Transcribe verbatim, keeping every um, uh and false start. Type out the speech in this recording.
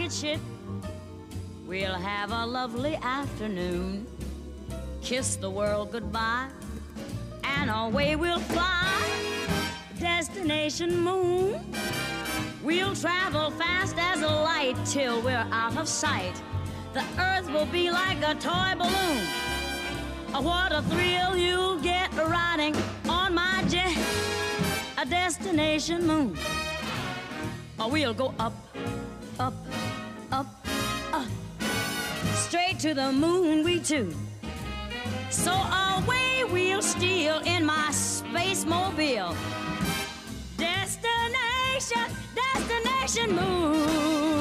rocket ship. We'll have a lovely afternoon, kiss the world goodbye, and away we'll fly. Destination moon. We'll travel fast as a light till we're out of sight. The earth will be like a toy balloon. Oh, what a thrill you'll get riding on my jet. A destination moon. Oh, we'll go up, up, up, up, straight to the moon we two. So away we'll steal in my space mobile. Destination, destination moon.